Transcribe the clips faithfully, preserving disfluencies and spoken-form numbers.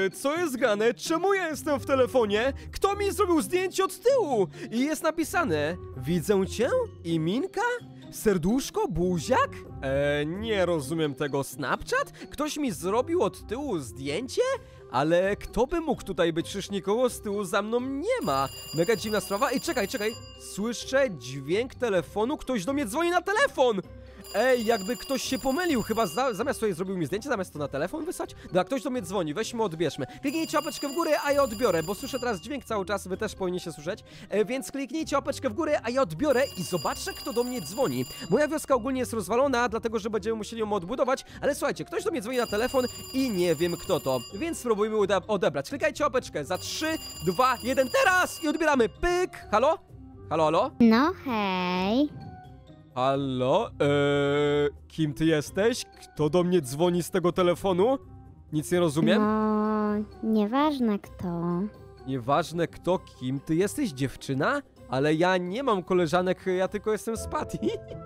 ogóle, co jest grane? Czemu ja jestem w telefonie? Kto mi zrobił zdjęcie od tyłu? I jest napisane: widzę cię i Minka? Serduszko? Buziak? Eee, nie rozumiem tego. Snapchat? Ktoś mi zrobił od tyłu zdjęcie? Ale kto by mógł tutaj być? Przecież nikogo z tyłu za mną nie ma. Mega dziwna sprawa. Ej, czekaj, czekaj. Słyszę dźwięk telefonu. Ktoś do mnie dzwoni na telefon. Ej, jakby ktoś się pomylił. Chyba za, zamiast tutaj zrobił mi zdjęcie, zamiast to na telefon wysłać. Da, ktoś do mnie dzwoni. Weźmy, odbierzmy. Kliknijcie łapeczkę w górę, a ja odbiorę, bo słyszę teraz dźwięk cały czas. Wy też powinniście słyszeć. E, więc kliknijcie łapeczkę w górę, a ja odbiorę i zobaczę, kto do mnie dzwoni. Moja wioska ogólnie jest rozwalona, dlatego że będziemy musieli ją odbudować. Ale słuchajcie, ktoś do mnie dzwoni na telefon i nie wiem kto to. Więc spróbujmy odebrać. Klikajcie łapeczkę za trzy, dwa, jeden, teraz! I odbieramy. Pyk! Halo? Halo, halo? No hej. Halo? Eee, kim ty jesteś? Kto do mnie dzwoni z tego telefonu? Nic nie rozumiem. No, nieważne kto. Nieważne kto, kim ty jesteś, dziewczyna? Ale ja nie mam koleżanek, ja tylko jestem z Patty.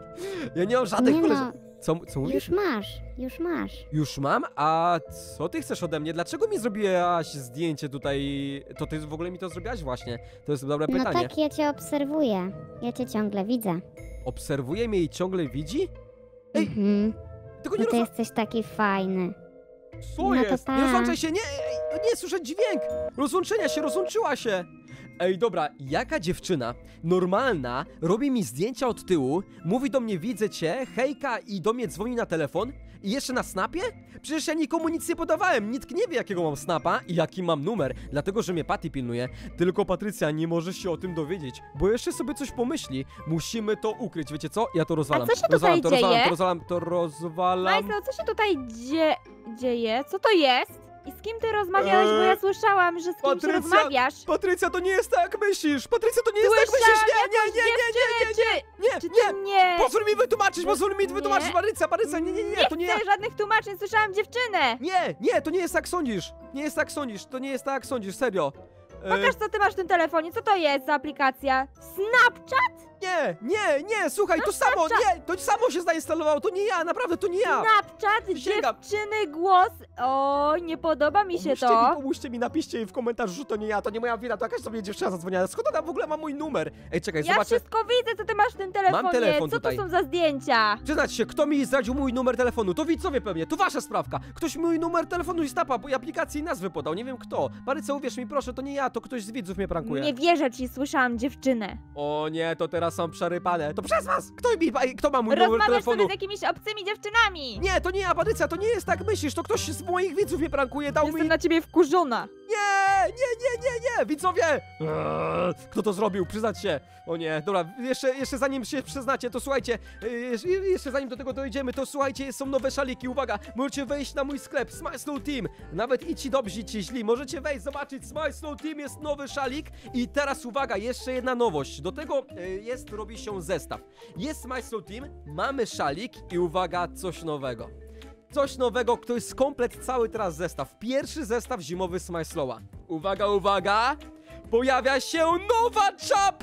Ja nie mam żadnych Nie no, koleżanek. Co, co mówisz? Już masz, już masz. Już mam? A co ty chcesz ode mnie? Dlaczego mi zrobiłaś zdjęcie tutaj? To ty w ogóle mi to zrobiłaś właśnie? To jest dobre No pytanie. tak, ja cię obserwuję. Ja cię ciągle widzę. Obserwuje mnie i ciągle widzi? Ej, Mhm. tylko Bo nie ty rozumiem. jesteś taki fajny. Co No to jest? tak. Nie rozłączaj się, nie, ej, nie słyszę dźwięk! Rozłączenia się, rozłączyła się! Ej, dobra, jaka dziewczyna normalna robi mi zdjęcia od tyłu, mówi do mnie: widzę cię, hejka, i do mnie dzwoni na telefon i jeszcze na snapie? Przecież ja nikomu nic nie podawałem, nikt nie wie jakiego mam snapa i jaki mam numer, dlatego że mnie Patty pilnuje. Tylko Patrycja nie może się o tym dowiedzieć, bo jeszcze sobie coś pomyśli. Musimy to ukryć, wiecie co? Ja to rozwalam. A co się rozwalam, tutaj to rozwalam, dzieje? to rozwalam, to rozwalam. Majslo, co się tutaj dzie dzieje? Co to jest? I z kim ty rozmawiałeś? Bo ja Eee, słyszałam, że z kimś Patrycja, rozmawiasz. Patrycja, to nie jest tak jak myślisz! Patrycja, to nie jest tak jak Słyszałam myślisz! Nie, nie, nie, nie, nie, nie, nie, nie, Czy nie, ty nie! nie? Pozwól mi wytłumaczyć, pozwól mi Nie. wytłumaczyć, Patrycja, Patrycja, nie, nie, nie, Nie to nie ja! chcę żadnych tłumaczeń, słyszałam dziewczynę. Nie, nie, to nie jest tak sądzisz! Nie jest tak sądzisz, to nie jest tak jak sądzisz, serio! E, Pokaż, co ty masz w tym telefonie, co to jest za aplikacja? Snapchat? nie, nie, nie, słuchaj, to No, samo, Snapchat. nie, to samo się zainstalowało, to nie ja, naprawdę, to nie ja! Snapchat, Przysięgam. dziewczyny, głos. Oj, nie podoba mi się Pomóżcie to. mi, pomóżcie mi, napiszcie w komentarzu, że to nie ja, to nie moja wina, to jakaś sobie dziewczyna zadzwoniła. Skąd ona w ogóle ma mój numer? Ej, czekaj, Ja zobaczę. wszystko widzę, co ty masz w tym telefonie. telefon Co tutaj. to są za zdjęcia? Przyznać się, kto mi zdradził mój numer telefonu? To widzowie pewnie, to wasza sprawka. Ktoś mój numer telefonu i snapa, bo i aplikacji i nazwy podał, nie wiem kto. Paryca, uwierz mi proszę, to nie ja, to ktoś z widzów mnie prankuje. Nie wierzę ci, słyszałam dziewczynę. O nie, to teraz są przerypane. To przez was! Kto mi, kto ma mój numer Rozmawiasz telefonu? sobie z jakimiś obcymi dziewczynami. Nie, to nie ja, Patrycja, to nie jest tak myślisz, to ktoś z moich widzów mnie prankuje, dał Jestem mi... na ciebie wkurzona. Nie, nie, nie, nie, nie, widzowie! Eee, Kto to zrobił? Przyznać się. O nie, dobra, jeszcze, jeszcze zanim się przyznacie, to słuchajcie, e, jeszcze, jeszcze zanim do tego dojdziemy, to słuchajcie, są nowe szaliki, uwaga, możecie wejść na mój sklep, Smile Slow Team, nawet i ci dobrzy, i ci źli, możecie wejść, zobaczyć, Smile Slow Team jest nowy szalik i teraz uwaga, jeszcze jedna nowość, do tego e, jest, robi się zestaw, jest Smile Slow Team, mamy szalik i uwaga, coś nowego. Coś nowego, to jest komplet, cały teraz zestaw. Pierwszy zestaw zimowy Smile Slow'a. Uwaga, uwaga! Pojawia się nowa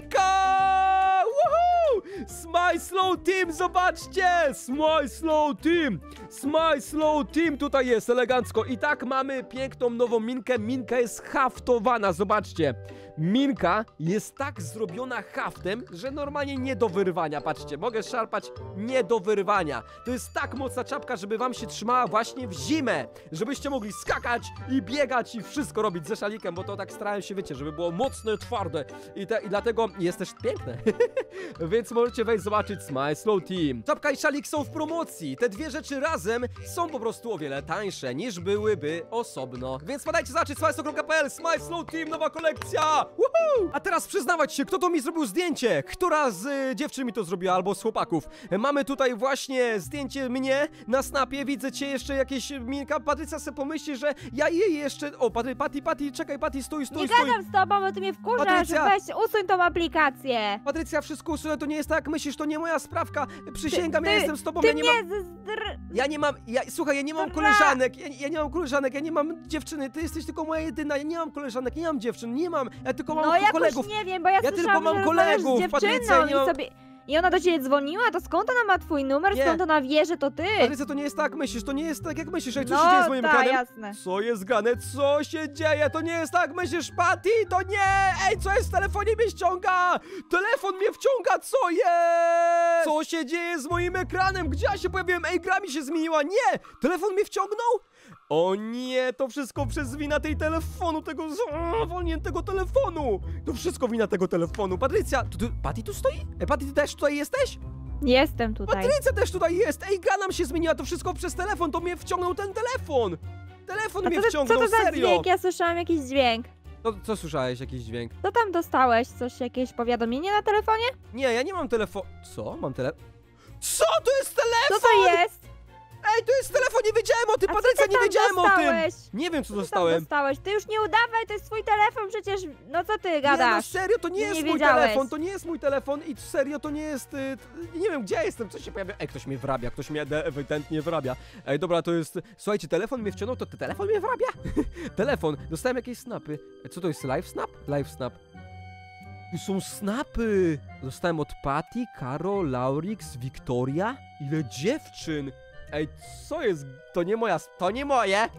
czapka! Woohoo! Smile Slow Team, zobaczcie! Smile Slow Team! Smile Slow Team tutaj jest, elegancko. I tak mamy piękną nową Minkę. Minka jest haftowana, zobaczcie. Minka jest tak zrobiona haftem, że normalnie nie do wyrwania. Patrzcie, mogę szarpać, nie do wyrwania. To jest tak mocna czapka, żeby wam się trzymała właśnie w zimę. Żebyście mogli skakać i biegać i wszystko robić ze szalikiem, bo to tak starałem się, wiecie, żeby było mocne, twarde. I, te, i dlatego jest też piękne. Więc możecie wejść zobaczyć Smile Slow Team. Czapka i szalik są w promocji. Te dwie rzeczy razem są po prostu o wiele tańsze niż byłyby osobno. Więc podajcie zobaczyć smile slow kropka p l. Smile Slow Team, nowa kolekcja. Woohoo! A teraz przyznawać się, kto to mi zrobił zdjęcie? Która z y, dziewczyn mi to zrobiła, albo z chłopaków? Mamy tutaj właśnie zdjęcie mnie na snapie. Widzę cię, jeszcze jakieś Minka. Patrycja sobie pomyśli, że ja jej jeszcze... O, Patty, Patty, Patty, czekaj, Patty, stój, stój, Nie stój. gadam z tobą, bo ty mnie wkurzasz. Patrycja! Weź, usuń tą aplikację. Patrycja, wszystko usunę, to nie jest tak jak myślisz, to nie moja sprawka. Przysięgam, Ty- ja jestem z tobą, Ty ja nie mnie mam... zdr... Ja nie mam, ja, słuchaj, ja nie mam Ra- koleżanek, ja, ja nie mam koleżanek, ja nie mam dziewczyny, ty jesteś tylko moja jedyna, ja nie mam koleżanek, nie mam dziewczyn, nie mam, ja tylko mam No jakoś kolegów. nie wiem, bo ja, Ja tylko słyszałam, mam że rozmawiasz kolegów, z Patrycja, dziewczyną nie mam- i sobie... I ona do ciebie dzwoniła? To skąd ona ma twój numer? Nie. Skąd ona wie, że to ty? Patrycja, to nie jest tak, myślisz, to nie jest tak, jak myślisz. Ej, co no, się dzieje z moim ta, ekranem? jasne. Co jest grane? Co się dzieje? To nie jest tak, myślisz, Patty? To nie! Ej, co jest w telefonie? Mnie ściąga! Telefon mnie wciąga, co jest? Co się dzieje z moim ekranem? Gdzie ja się pojawiłem? Ej, gra mi się zmieniła! Nie! Telefon mnie wciągnął? O nie, to wszystko przez wina tej telefonu, tego zwolniętego telefonu! To wszystko wina tego telefonu. Patrycja, tu, tu, Patty tu stoi? Ej, Patty, ty też tutaj jesteś? Jestem tutaj. Patrycja też tutaj jest! Ej, gra nam się zmieniła, to wszystko przez telefon, to mnie wciągnął ten telefon! Telefon A mnie co, to, co wciągnął, to za serio! dźwięk? Ja słyszałam jakiś dźwięk. To, co słyszałeś, jakiś dźwięk? Co tam dostałeś? Coś, jakieś powiadomienie na telefonie? Nie, ja nie mam telefon... Co? Mam telefon? Co? To jest telefon! Co to jest? Ej, to jest telefon, nie wiedziałem o tym, A Patrycja, co ty nie tam wiedziałem dostałeś? o tym! Nie wiem, co Co ty tam dostałem. dostałeś? Ty już nie udawaj, to jest twój telefon, przecież... No co ty Nie, no gadasz? serio, to nie Nie jest mój wiedziałeś. telefon, to nie jest mój telefon i serio, to nie jest... Y, t- nie wiem, gdzie ja jestem, co się pojawia. Ej, ktoś mnie wrabia, ktoś mnie de- ewidentnie wrabia. Ej, dobra, to jest... Słuchajcie, telefon mnie wciągnął, to ty telefon mnie wrabia? Telefon, dostałem jakieś snapy. E, Co to jest, live snap? Live snap. Tu są snapy! Dostałem od Patty, Karo, Laurix, Wiktoria. Ile dziewczyn! Ej, co jest? To nie moja... sp- To nie moje!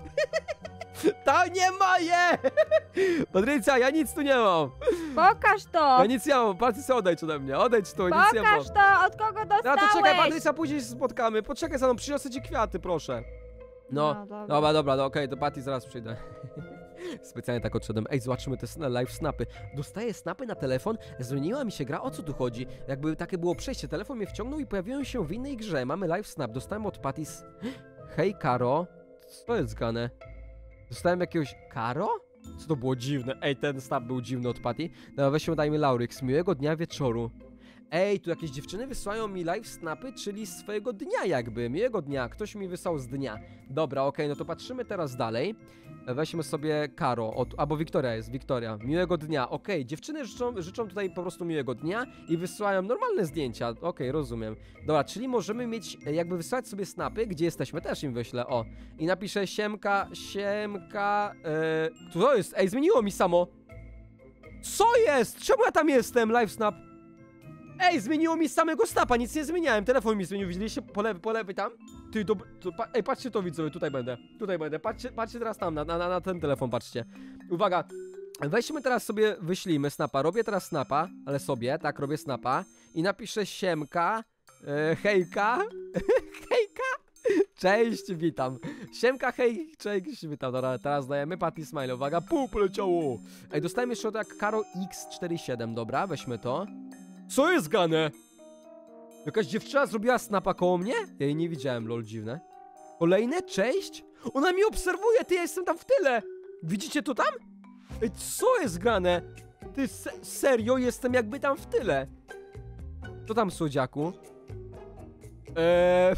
To nie moje! Patrycja, ja nic tu nie mam! Pokaż to! Ja nic nie mam, Patrycja, odejdź ode mnie, odejdź tu, nic nie mam. Pokaż to! Od kogo No dostałeś? to czekaj, Patrycja, później się spotkamy. Poczekaj za mną, przyniosę ci kwiaty, proszę. No, No, dobra. dobra, dobra, no, okej, do Patty zaraz przyjdę. Specjalnie tak odszedłem. Ej, zobaczymy te sna- live snapy. Dostaję snapy na telefon, zmieniła mi się gra, o co tu chodzi? Jakby takie było przejście, telefon mnie wciągnął i pojawiłem się w innej grze. Mamy live snap, dostałem od Patty s... Hej, Karo. Co jest zgane? Dostałem jakiegoś... Karo? Co to było dziwne? Ej, ten snap był dziwny od Patty. Dobra, weźmy, dajmy Laurix. Miłego dnia wieczoru. Ej, tu jakieś dziewczyny wysyłają mi live snapy, czyli z swojego dnia jakby. Miłego dnia, ktoś mi wysłał z dnia. Dobra, okej, no to patrzymy teraz dalej. Weźmy sobie Karo, od, albo Wiktoria jest, Wiktoria. Miłego dnia, okej, dziewczyny życzą, życzą tutaj po prostu miłego dnia i wysyłają normalne zdjęcia, okej, rozumiem. Dobra, czyli możemy mieć, e, jakby wysyłać sobie snapy, gdzie jesteśmy, też im wyślę, o. I napiszę siemka, siemka, e, co to jest? Ej, zmieniło mi samo. Co jest? Czemu ja tam jestem? Live snap. Ej, zmieniło mi samego snapa, nic nie zmieniałem, telefon mi zmienił, widzieliście po lewej, po lewej tam? Ty, to, to, pa, ej, patrzcie to widzowie, tutaj będę, tutaj będę, patrzcie, patrzcie teraz tam, na, na, na ten telefon, patrzcie. Uwaga, weźmy teraz sobie, wyślijmy snapa, robię teraz snapa, ale sobie, tak, robię snapa i napiszę siemka, e, hejka, hejka, cześć, witam, siemka, hej, cześć, witam, dobra, teraz dajemy Patty Smile, uwaga, pół poleciało. Ej, dostałem jeszcze od jak Karo X czterdzieści siedem, dobra, weźmy to. Co jest gane? Jakaś dziewczyna zrobiła snapa koło mnie? Ja jej nie widziałem, lol, dziwne. Kolejne? Cześć? Ona mi obserwuje, ty, ja jestem tam w tyle. Widzicie to tam? Ej, co jest grane? Ty, se serio, jestem jakby tam w tyle. Co tam, słodziaku? Eee...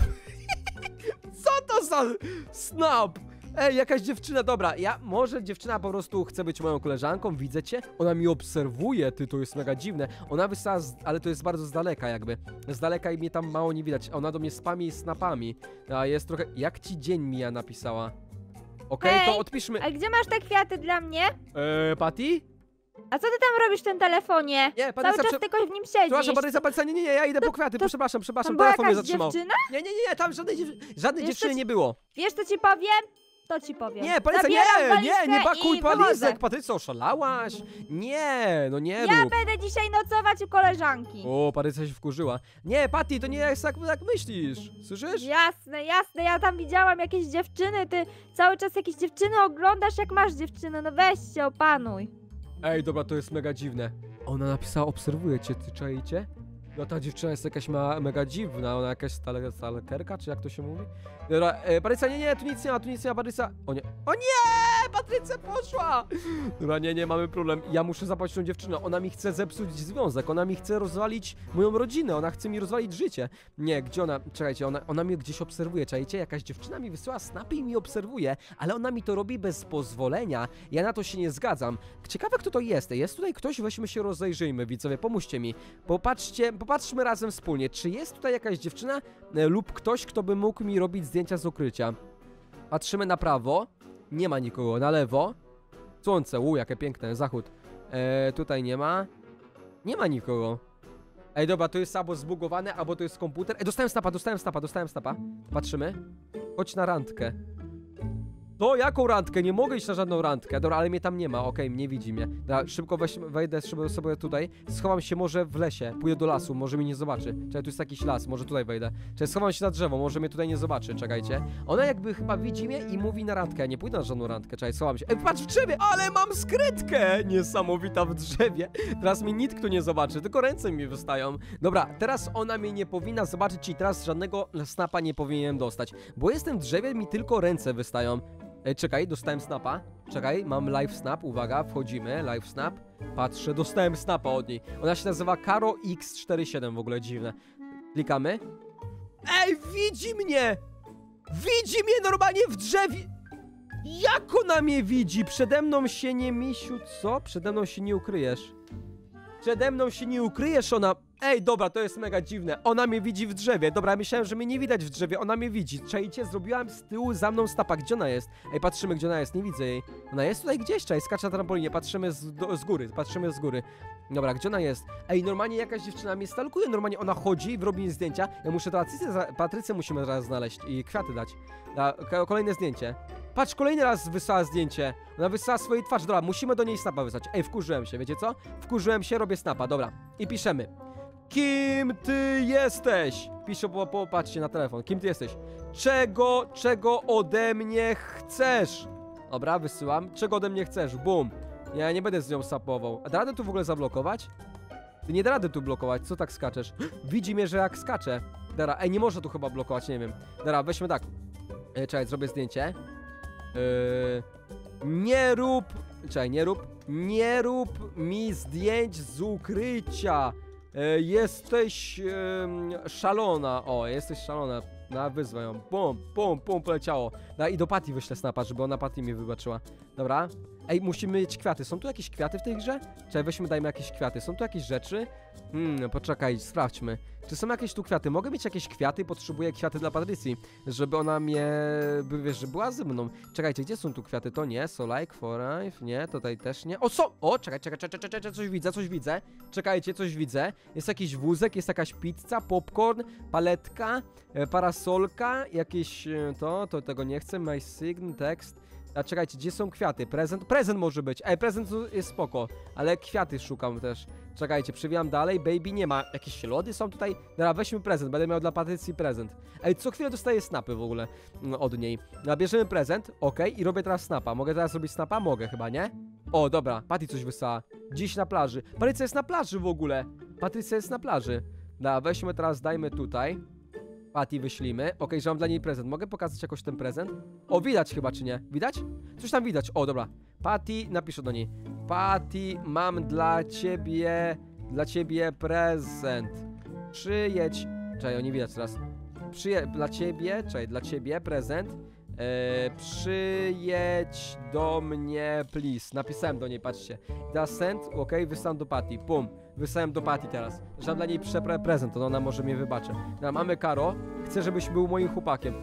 Co to za snap? Ej, jakaś dziewczyna, dobra, ja, może dziewczyna po prostu chce być moją koleżanką, widzę cię, ona mi obserwuje, ty, to jest mega dziwne, ona wysłała, z, ale to jest bardzo z daleka jakby, z daleka i mnie tam mało nie widać, ona do mnie spami snapami, a jest trochę, jak ci dzień mija napisała, okej, Hej, to odpiszmy, A gdzie masz te kwiaty dla mnie? eee, Patty? A co ty tam robisz w tym telefonie? Nie, Cały Patrycja, czas prze... tylko w nim siedzisz. przepraszam, Patrycja, Patrycja, nie, nie, nie, ja idę po kwiaty, to- przepraszam, przepraszam, Tam była telefon mnie jakaś zatrzymał. dziewczyna? Nie, nie, nie, nie, tam żadnej, dziew... żadnej Wiesz, dziewczyny co ci- nie było. Wiesz co ci powiem? To ci powiem. Nie, Patrycja, Zabieram nie, nie, nie walizkę bakuj i palizek, wychodzę. Patrycja, oszalałaś? Nie, no nie Ja rób. będę dzisiaj nocować u koleżanki. O, Patrycja się wkurzyła. Nie, Patty, to nie jest tak, jak myślisz. Słyszysz? Jasne, jasne, ja tam widziałam jakieś dziewczyny, ty cały czas jakieś dziewczyny oglądasz, jak masz dziewczynę, no weź się, opanuj. Ej, dobra, to jest mega dziwne. Ona napisała, obserwuję cię, ty czajcie? No ta dziewczyna jest jakaś ma, mega dziwna, ona jakaś stale, stalkerka, czy jak to się mówi? Dobra, e, Patrycja, nie, nie, tu nic nie ma, tu nic nie ma, Patrycja. O nie, o nie, Patrycja poszła! Dobra, nie, nie, mamy problem. Ja muszę zapłacić tą dziewczynę, ona mi chce zepsuć związek, ona mi chce rozwalić moją rodzinę, ona chce mi rozwalić życie. Nie, gdzie ona, czekajcie, ona, ona mnie gdzieś obserwuje, czekajcie, jakaś dziewczyna mi wysyła snapy i mi obserwuje, ale ona mi to robi bez pozwolenia, ja na to się nie zgadzam. Ciekawe, kto to jest, jest tutaj ktoś, weźmy się rozejrzyjmy, widzowie, pomóżcie mi. Popatrzcie, popatrzmy razem wspólnie, czy jest tutaj jakaś dziewczyna e, lub ktoś, kto by mógł mi robić zdjęcia z ukrycia. Patrzymy na prawo, nie ma nikogo, na lewo. Słońce, u, jakie piękne, zachód. E, tutaj nie ma. Nie ma nikogo. Ej, dobra, to jest albo zbugowane, albo to jest komputer. Ej, dostałem snapa, dostałem snapa, dostałem snapa. Patrzymy. Chodź na randkę. To jaką randkę? Nie mogę iść na żadną randkę. Dobra, ale mnie tam nie ma, okej, nie widzi mnie. Dobra, szybko weź, wejdę sobie, sobie tutaj. Schowam się może w lesie. Pójdę do lasu, może mnie nie zobaczy. Czekaj, tu jest jakiś las, może tutaj wejdę. Czekaj, schowam się na drzewo, może mnie tutaj nie zobaczy, czekajcie. Ona jakby chyba widzi mnie i mówi na randkę. Ja nie pójdę na żadną randkę, czekaj, schowam się. Ej, patrz w drzewie, ale mam skrytkę! Niesamowita w drzewie. Teraz mnie nikt tu nie zobaczy, tylko ręce mi wystają. Dobra, teraz ona mnie nie powinna zobaczyć i teraz żadnego snapa nie powinienem dostać. Bo jestem w drzewie, mi tylko ręce wystają. Ej, czekaj, dostałem snapa. Czekaj, mam live snap, uwaga, wchodzimy, live snap. Patrzę, dostałem snapa od niej. Ona się nazywa Karo X czterdzieści siedem, w ogóle dziwne. Klikamy. Ej, widzi mnie! Widzi mnie normalnie w drzewie! Jak ona mnie widzi? Przede mną się nie, misiu, co? Przede mną się nie ukryjesz. Przede mną się nie ukryjesz, ona... Ej, dobra, to jest mega dziwne. Ona mnie widzi w drzewie. Dobra, myślałem, że mnie nie widać w drzewie. Ona mnie widzi. Czajcie, zrobiłam z tyłu za mną stapa. Gdzie ona jest? Ej, patrzymy, gdzie ona jest. Nie widzę jej. Ona jest tutaj gdzieś, czaj, skacze na trampolinie. Patrzymy z, do, z góry, patrzymy z góry. Dobra, gdzie ona jest? Ej, normalnie jakaś dziewczyna mnie stalkuje. Normalnie ona chodzi, robi mi zdjęcia. Ja muszę Patrycję, Patrycję musimy teraz znaleźć i kwiaty dać. Da, kolejne zdjęcie. Patrz, kolejny raz wysłała zdjęcie. Ona wysłała swojej twarzy. Dobra, musimy do niej snapa wysłać. Ej, wkurzyłem się, wiecie co? Wkurzyłem się, robię snapa. Dobra. I piszemy. Kim ty jesteś? Piszę, bo popatrzcie na telefon. Kim ty jesteś? Czego, czego ode mnie chcesz? Dobra, wysyłam. Czego ode mnie chcesz? Bum. Ja nie będę z nią sapował. A da radę tu w ogóle zablokować? Ty nie da rady tu blokować. Co tak skaczesz? Widzi mnie, że jak skaczę. Dobra, ej, nie można tu chyba blokować, nie wiem. Dobra, weźmy tak. E, czekaj, zrobię zdjęcie. Yy, nie rób... Czekaj, nie rób... Nie rób mi zdjęć z ukrycia. E, jesteś e, szalona. O, jesteś szalona. Na wyzwę ją. Pum, pum, pum, poleciało. No i do Patty wyślę snapa, żeby ona Patty mi wybaczyła. Dobra. Ej, musimy mieć kwiaty. Są tu jakieś kwiaty w tej grze? Czekaj, weźmy, dajmy jakieś kwiaty. Są tu jakieś rzeczy? Hmm, poczekaj, sprawdźmy. Czy są jakieś tu kwiaty? Mogę mieć jakieś kwiaty? Potrzebuję kwiaty dla Patrycji, żeby ona mnie, by, wiesz, że była ze mną. Czekajcie, gdzie są tu kwiaty? To nie, so like, for life, nie, tutaj też nie. O, co? O, czekaj, czekaj, czekaj, czekaj, czekaj, coś widzę, coś widzę. Czekajcie, coś widzę. Jest jakiś wózek, jest jakaś pizza, popcorn, paletka, e, parasolka, jakieś e, to, to tego nie chcę, my sign, tekst. A czekajcie, gdzie są kwiaty? Prezent? Prezent może być. Ej, prezent jest spoko, ale kwiaty szukam też. Czekajcie, przewijam dalej. Baby nie ma. Jakieś lody są tutaj? Dobra, weźmy prezent. Będę miał dla Patrycji prezent. Ej, co chwilę dostaję snapy w ogóle no, od niej. Dobra, bierzemy prezent, okej, okay, i robię teraz snapa. Mogę teraz robić snapa? Mogę chyba, nie? O, dobra, Patty coś wysłała. Dziś na plaży. Patrycja jest na plaży w ogóle. Patrycja jest na plaży. Dobra, weźmy teraz, dajmy tutaj. Patty wyślimy. Okej, okay, że mam dla niej prezent. Mogę pokazać jakoś ten prezent? O, widać chyba, czy nie? Widać? Coś tam widać. O, dobra. Patty, napiszę do niej. Patty, mam dla ciebie, dla ciebie prezent. Przyjedź. Czekaj, o, nie widać teraz. Przyjedź, dla ciebie, czekaj, dla ciebie prezent. Eee, przyjedź do mnie, please. Napisałem do niej, patrzcie. Da send, okej, okay, wysłałem do Patty. Pum. Wysłałem do Patty teraz. Że dla niej przepre prezent, to ona może mnie wybaczy. No, mamy Karo. Chcę, żebyś był moim chłopakiem.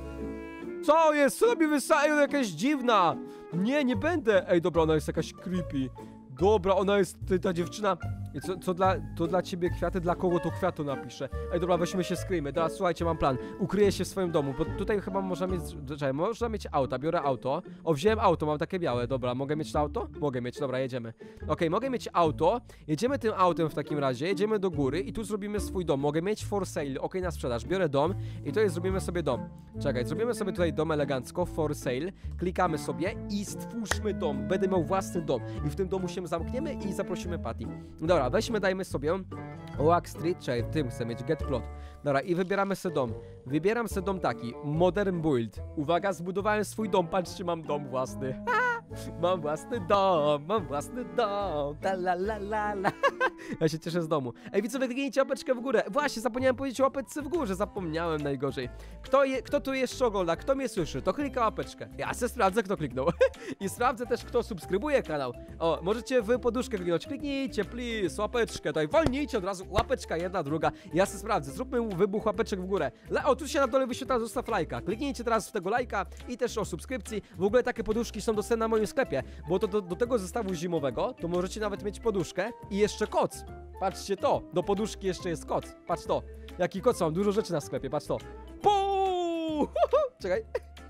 Co jest? Co robi wysają? Jakaś dziwna. Nie, nie będę. Ej, dobra, ona jest jakaś creepy. Dobra, ona jest, ta dziewczyna. Co, co dla, to dla ciebie kwiaty, dla kogo to kwiatu napiszę. Ej, dobra, weźmy się, skryjmy. Teraz słuchajcie, mam plan. Ukryję się w swoim domu, bo tutaj chyba można mieć, czekaj, można mieć auta, biorę auto. O, wziąłem auto, mam takie białe, dobra, mogę mieć to auto? Mogę mieć, dobra, jedziemy. Okej, okay, mogę mieć auto, jedziemy tym autem w takim razie, jedziemy do góry i tu zrobimy swój dom. Mogę mieć for sale, okej, okay, na sprzedaż, biorę dom i to jest, zrobimy sobie dom. Czekaj, zrobimy sobie tutaj dom elegancko, for sale, klikamy sobie i stwórzmy dom. Będę miał własny dom i w tym domu się zamkniemy i zaprosimy Patty. Dobra, weźmy, dajmy sobie Oak Street, czyli w tym chcę mieć get plot. Dobra, i wybieramy sobie dom. Wybieram sobie dom taki, modern build. Uwaga, zbudowałem swój dom, patrzcie, mam dom własny. Mam własny dom, mam własny dom, ta la la la la. Ja się cieszę z domu. Ej, widzowie, kliknijcie łapeczkę w górę. Właśnie, zapomniałem powiedzieć o łapeczce w górze, zapomniałem najgorzej. Kto, je, kto tu jeszcze ogląda, kto mnie słyszy, to klika łapeczkę. Ja se sprawdzę, kto kliknął. I sprawdzę też, kto subskrybuje kanał. O, możecie w poduszkę kliknąć, kliknijcie, please, łapeczkę, tutaj wolnijcie od razu, łapeczka jedna, druga. Ja se sprawdzę, zróbmy wybuch łapeczek w górę. Le o, tu się na dole wyświetla, zostaw lajka. Kliknijcie teraz w tego lajka i też o subskrypcji. W ogóle takie poduszki są dostępne na moim sklepie, bo to do, do tego zestawu zimowego to możecie nawet mieć poduszkę i jeszcze koc. Patrzcie to, do poduszki jeszcze jest koc. Patrz to, jaki koc mam, dużo rzeczy na sklepie, patrz to. Puu! Czekaj.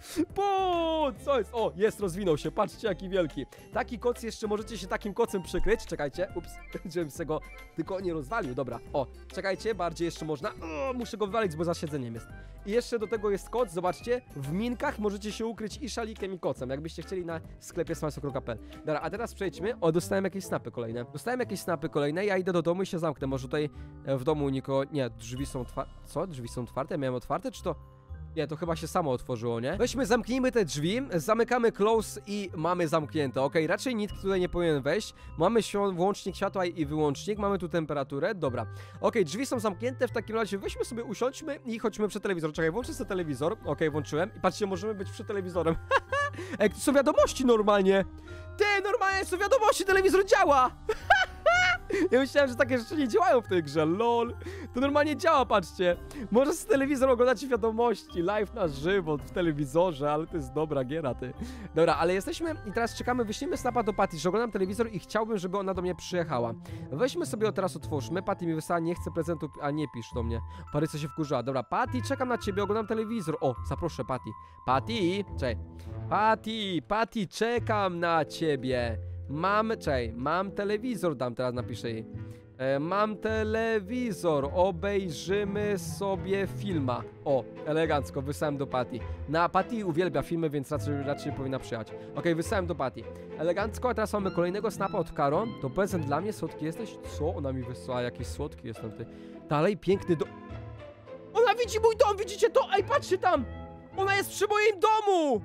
Po, co jest? O, jest, rozwinął się, patrzcie jaki wielki. Taki koc jeszcze możecie się takim kocem przykryć. Czekajcie, ups, żebym se go tylko nie rozwalił, dobra. O, czekajcie, bardziej jeszcze można. O, muszę go wywalić, bo za siedzeniem jest. I jeszcze do tego jest koc, zobaczcie. W minkach możecie się ukryć i szalikiem, i kocem, jakbyście chcieli na sklepie smajso kropka p l. Dobra, a teraz przejdźmy. O, dostałem jakieś snapy kolejne. Dostałem jakieś snapy kolejne, ja idę do domu i się zamknę. Może tutaj w domu nikogo... Nie, drzwi są otwarte. Co? Drzwi są otwarte? Miałem otwarte, czy to... Nie, to chyba się samo otworzyło, nie? Weźmy, zamknijmy te drzwi, zamykamy close i mamy zamknięte, okej? Raczej nikt tutaj nie powinien wejść. Mamy świ- włącznik światła i wyłącznik, mamy tu temperaturę, dobra. Okej, drzwi są zamknięte, w takim razie weźmy sobie, usiądźmy i chodźmy przed telewizor. Czekaj, włączę sobie telewizor, okej, włączyłem i patrzcie, możemy być przed telewizorem. Ej, to są wiadomości normalnie. Ty, normalnie są wiadomości, telewizor działa. Ja myślałem, że takie rzeczy nie działają w tej grze, lol. To normalnie działa, patrzcie. Możesz z telewizora oglądać wiadomości, live na żywo w telewizorze, ale to jest dobra giera, ty. Dobra, ale jesteśmy i teraz czekamy, wyślijmy snapa do Patty, że oglądam telewizor i chciałbym, żeby ona do mnie przyjechała. Weźmy sobie teraz, otwórzmy. Patty mi wysłała, nie chcę prezentu, a nie pisz do mnie. Paryca się wkurzyła. Dobra, Patty, czekam na ciebie, oglądam telewizor. O, zaproszę Patty. Patty, czekaj. Patty, Patty, czekam na ciebie. Mam, czekaj, mam telewizor, dam teraz, napiszę jej. E, mam telewizor, obejrzymy sobie filma. O, elegancko, wysłałem do Patty. Na Patty uwielbia filmy, więc raczej, raczej powinna przyjechać. Okej, okay, wysłałem do Patty. Elegancko, a teraz mamy kolejnego snapa od Karo. To prezent dla mnie, słodki jesteś? Co? Ona mi wysłała, jakiś słodki jestem, ty. Dalej, piękny dom. Ona widzi mój dom, widzicie to? Ej, patrzcie tam! Ona jest przy moim domu!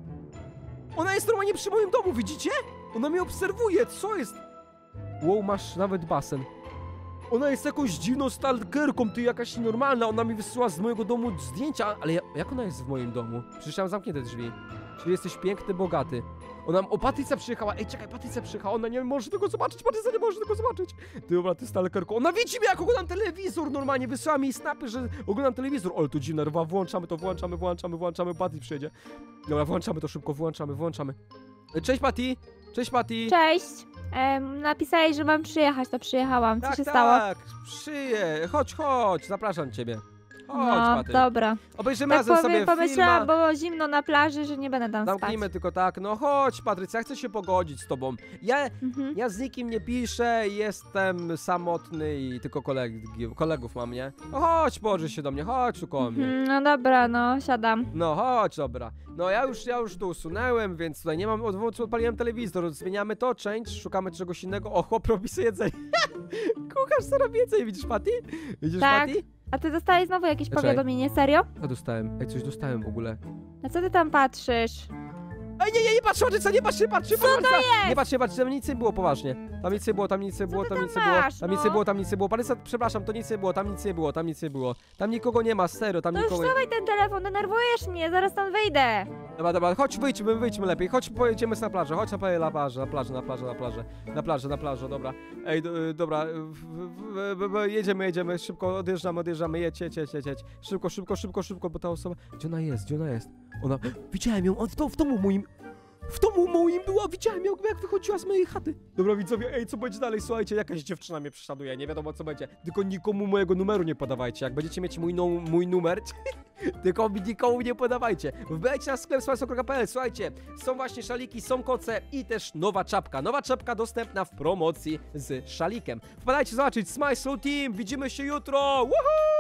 Ona jest normalnie przy moim domu, widzicie? Ona mnie obserwuje, co jest? Wow, masz nawet basen. Ona jest jakąś dziwną stalkerką, ty jakaś nienormalna. Ona mi wysyła z mojego domu zdjęcia, ale ja, jak ona jest w moim domu? Przecież mam zamknięte drzwi. Czyli jesteś piękny, bogaty. Ona, o, Patrycja przyjechała. Ej, czekaj, Patrycja przyjechała. Ona nie może tego zobaczyć, Patrycja nie może tego zobaczyć. Ty, dobra, ty stalkerką. Ona widzi mnie, jak oglądam telewizor normalnie. Wysyła mi snapy, że oglądam telewizor. Ale to dziwne, rwa, włączamy to, włączamy, włączamy, włączamy. Patty przyjedzie. Dobra, włączamy to szybko, włączamy, włączamy. Cześć, Patty. Cześć, Patty. Cześć. Em, napisałeś, że mam przyjechać, to przyjechałam. Co tak, się tak, stało? Tak, przyje. Chodź, chodź, zapraszam ciebie. Chodź, No, Patty. dobra. Obejrzymy Tak razem powiem, sobie pomyślałam, filma. bo zimno na plaży, że nie będę tam Zamknijmy spać. tylko tak. No chodź, Patrycja, ja chcę się pogodzić z tobą. Ja, Mhm. ja z nikim nie piszę, jestem samotny i tylko kolegi, kolegów mam, nie? No chodź, położy się do mnie, chodź tu koło mnie. Mhm, no dobra, no, siadam. No chodź, dobra. No ja już, ja już tu usunęłem, więc tutaj nie mam odwrótu, odpaliłem telewizor, zmieniamy to, change, szukamy czegoś innego. O, chłop robi sobie jedzenie. Kucharz co robi jedzenie, widzisz, Patty? Widzisz, Tak. Patty? A ty dostałeś znowu jakieś Czekaj. powiadomienie, serio? Ja dostałem, ej, coś dostałem w ogóle. Na co ty tam patrzysz? Ej, nie, nie, nie patrz, Patrycja, nie patrz, nie patrz, nie patrz, Patrycja. Nie patrz, nie patrz, tam nic nie było, poważnie. Tam nic nie było, tam nic nie było, ty tam tam nic nie było, masz, tam nic no? nie było, tam nic nie było. Patrycja, przepraszam, to nic nie było, tam nic nie było, tam nic nie było. Tam nikogo nie ma, serio, tam No już nikogo nie... dawaj ten telefon, denerwujesz mnie, zaraz tam wyjdę. Dobra, dobra, chodź, wyjdźmy, wyjdźmy lepiej, chodź, pojedziemy na plażę, chodź na plażę, na plażę, na plażę, na plażę, na plażę, na plażę, na plażę, dobra. Ej, do, y, dobra, w, w, w, w, jedziemy, jedziemy, szybko odjeżdżamy, odjeżdżamy, jedź, jedź, jedź, jedź, jedź. Szybko, szybko, szybko, szybko, bo ta osoba... Gdzie ona jest, gdzie ona jest? Ona... Widziałem ją, on w, to, w domu moim... W domu moim była, widziałem ją, jak wychodziła z mojej chaty. Dobra, widzowie, ej, co będzie dalej? Słuchajcie, jakaś dziewczyna mnie prześladuje, nie wiadomo co będzie. Tylko nikomu mojego numeru nie podawajcie. Jak będziecie mieć mój, no, mój numer, tylko mi nikomu nie podawajcie. Wbijajcie na sklep smajso kropka p l. Słuchajcie, są właśnie szaliki, są koce i też nowa czapka. Nowa czapka dostępna w promocji z szalikiem. Wpadajcie zobaczyć Smajso Team, widzimy się jutro! Woohoo!